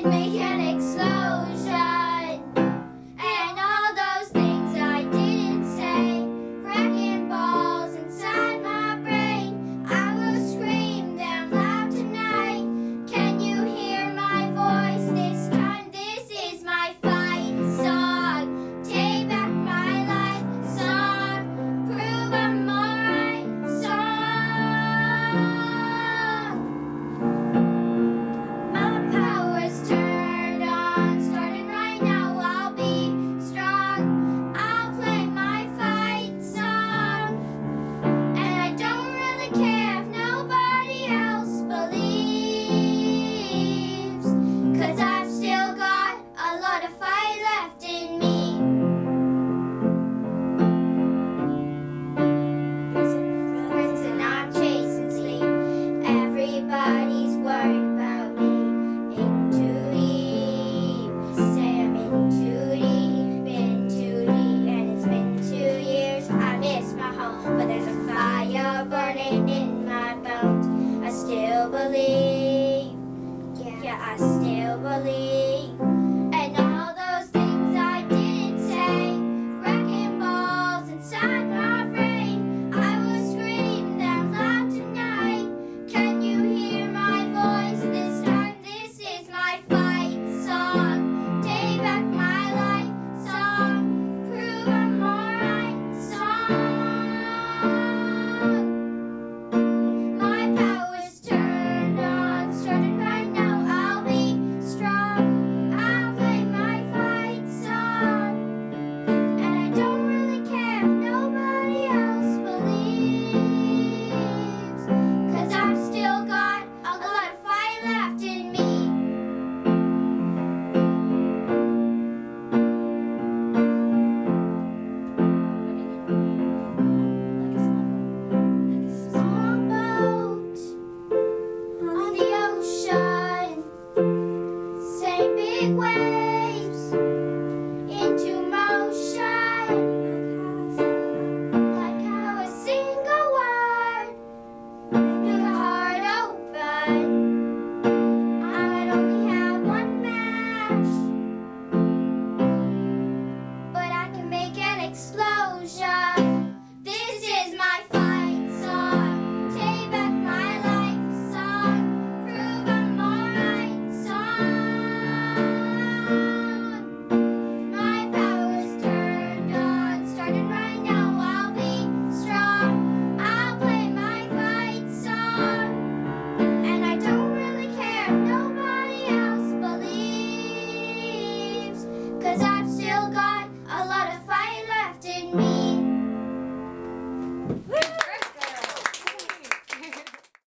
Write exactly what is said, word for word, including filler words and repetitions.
make an explosion. And all those things I didn't say, cracking balls inside my brain. I will scream them loud tonight. Can you hear my voice this time? This is my fight song. Take back my life song. Prove I'm alright song. My power's turned on, starting right now. I'll be strong. I'll play my fight song. And I don't really care if nobody else believes, 'cause I've still got a lot of fight left in me. Friends are not chasing sleep. Everybody's worried about me. In too deep, say I'm in too deep, in too deep, and it's been two years. I miss my home, but there's a fire burning in my bones. I still believe, yeah, I still believe.